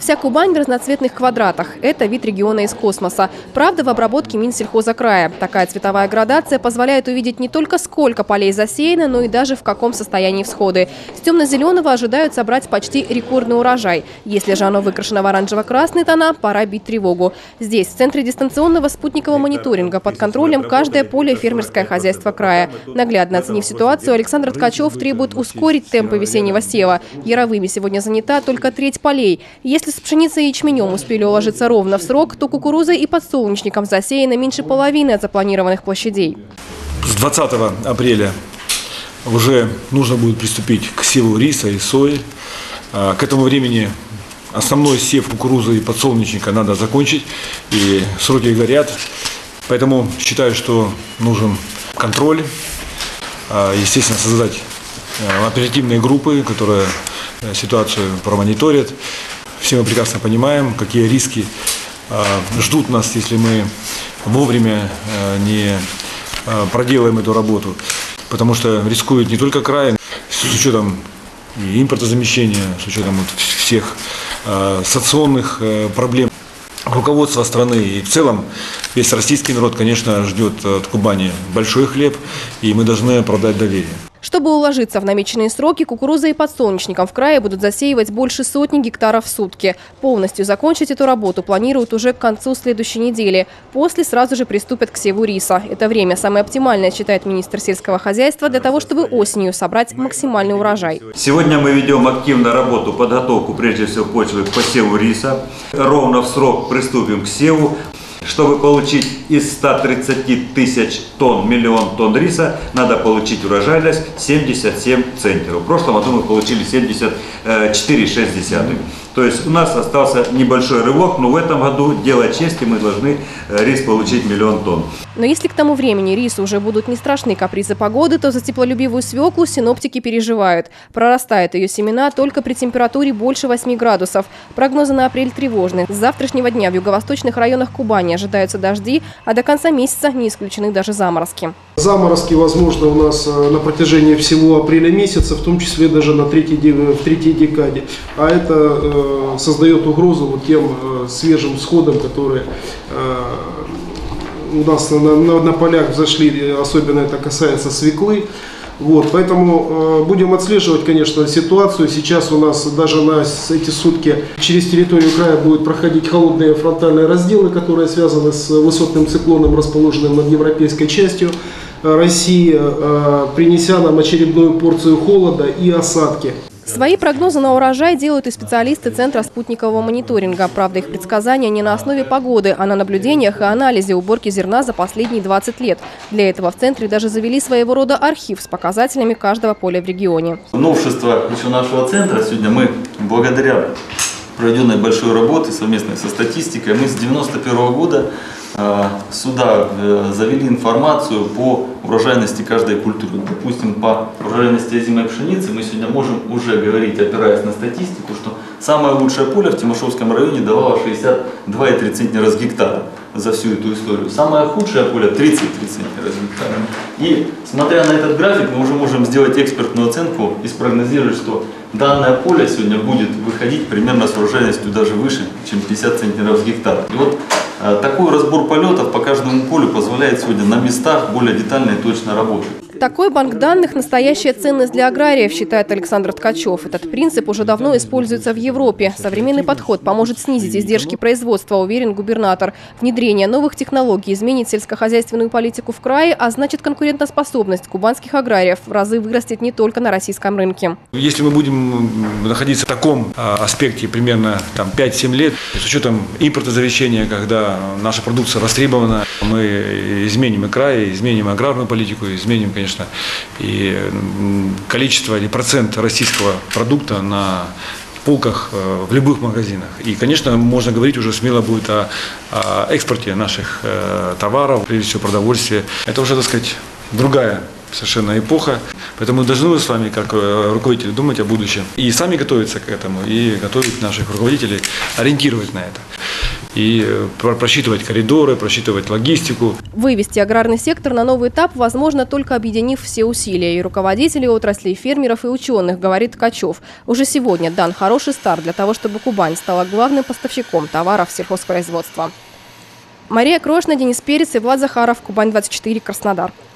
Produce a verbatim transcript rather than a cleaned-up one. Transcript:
Вся Кубань в разноцветных квадратах. Это вид региона из космоса. Правда, в обработке Минсельхоза края. Такая цветовая градация позволяет увидеть не только сколько полей засеяно, но и даже в каком состоянии всходы. С темно-зеленого ожидают собрать почти рекордный урожай. Если же оно выкрашено в оранжево-красный тона, пора бить тревогу. Здесь, в центре дистанционного спутникового мониторинга, под контролем каждое поле фермерское хозяйство края. Наглядно оценив ситуацию, Александр Ткачев требует ускорить темпы весеннего сева. Яровыми сегодня занята только треть полей. Если с пшеницей и ячменем успели уложиться ровно в срок, то кукурузой и подсолнечником засеяно меньше половины от запланированных площадей. С двадцатого апреля уже нужно будет приступить к севу риса и сои. К этому времени основной сев кукурузы и подсолнечника надо закончить, и сроки горят. Поэтому считаю, что нужен контроль, естественно, создать оперативные группы, которые ситуацию промониторят. Все мы прекрасно понимаем, какие риски ждут нас, если мы вовремя не проделаем эту работу. Потому что рискует не только край, с учетом и импортозамещения, с учетом вот всех социальных проблем. Руководство страны и в целом весь российский народ, конечно, ждет от Кубани большой хлеб, и мы должны оправдать доверие. Чтобы уложиться в намеченные сроки, кукурузой и подсолнечником в крае будут засеивать больше сотни гектаров в сутки. Полностью закончить эту работу планируют уже к концу следующей недели. После сразу же приступят к севу риса. Это время самое оптимальное, считает министр сельского хозяйства, для того, чтобы осенью собрать максимальный урожай. Сегодня мы ведем активную работу, подготовку прежде всего почвы к посеву риса. Ровно в срок приступим к севу. Чтобы получить из ста тридцати тысяч тонн, миллион тонн риса, надо получить урожайность семьдесят семь центнеров. В прошлом году мы получили семьдесят четыре и шесть десятых. То есть у нас остался небольшой рывок, но в этом году, дело чести, мы должны рис получить миллион тонн. Но если к тому времени рису уже будут не страшны капризы погоды, то за теплолюбивую свеклу синоптики переживают. Прорастают ее семена только при температуре больше восьми градусов. Прогнозы на апрель тревожны. С завтрашнего дня в юго-восточных районах Кубани ожидаются дожди, а до конца месяца не исключены даже заморозки. Заморозки возможны у нас на протяжении всего апреля месяца, в том числе даже на третьей, в третьей декаде. А это э, создает угрозу вот тем э, свежим всходам, которые э, у нас на, на, на полях взошли, особенно это касается свеклы. Вот, поэтому э, будем отслеживать, конечно, ситуацию. Сейчас у нас даже на эти сутки через территорию края будут проходить холодные фронтальные разделы, которые связаны с высотным циклоном, расположенным над европейской частью России, э, принеся нам очередную порцию холода и осадки. Свои прогнозы на урожай делают и специалисты Центра спутникового мониторинга. Правда, их предсказания не на основе погоды, а на наблюдениях и анализе уборки зерна за последние двадцать лет. Для этого в Центре даже завели своего рода архив с показателями каждого поля в регионе. Новшество еще нашего Центра сегодня мы, благодаря проведенной большой работе совместной со статистикой, мы с девяносто первого года сюда завели информацию по урожайности каждой культуры. Допустим, по урожайности озимой пшеницы мы сегодня можем уже говорить, опираясь на статистику, что самое лучшее поле в Тимошевском районе давало шестьдесят два и три центнера с гектара за всю эту историю. Самое худшее поле тридцать три центнера с гектара. И смотря на этот график, мы уже можем сделать экспертную оценку и спрогнозировать, что данное поле сегодня будет выходить примерно с урожайностью даже выше, чем пятьдесят центнеров с гектара. И вот такой разбор полетов по каждому полю позволяет сегодня на местах более детально и точно работать. Такой банк данных – настоящая ценность для аграриев, считает Александр Ткачев. Этот принцип уже давно используется в Европе. Современный подход поможет снизить издержки производства, уверен губернатор. Внедрение новых технологий изменит сельскохозяйственную политику в крае, а значит, конкурентоспособность кубанских аграриев в разы вырастет не только на российском рынке. Если мы будем находиться в таком аспекте примерно пять-семь лет, с учетом импортозавещения, когда наша продукция востребована, мы изменим и край, изменим аграрную политику, изменим, конечно, и количество или процент российского продукта на полках в любых магазинах. И, конечно, можно говорить уже смело будет о, о экспорте наших товаров, прежде всего продовольствия. Это уже, так сказать, другая совершенно эпоха. Поэтому мы должны с вами, как руководители, думать о будущем. И сами готовиться к этому, и готовить наших руководителей, ориентировать на это. и просчитывать коридоры, просчитывать логистику. Вывести аграрный сектор на новый этап возможно только объединив все усилия и руководителей отраслей, фермеров и ученых, говорит Ткачев. Уже сегодня дан хороший старт для того, чтобы Кубань стала главным поставщиком товаров сельхозпроизводства. Мария Крошна, Денис Перец и Влад Захаров. Кубань двадцать четыре, Краснодар.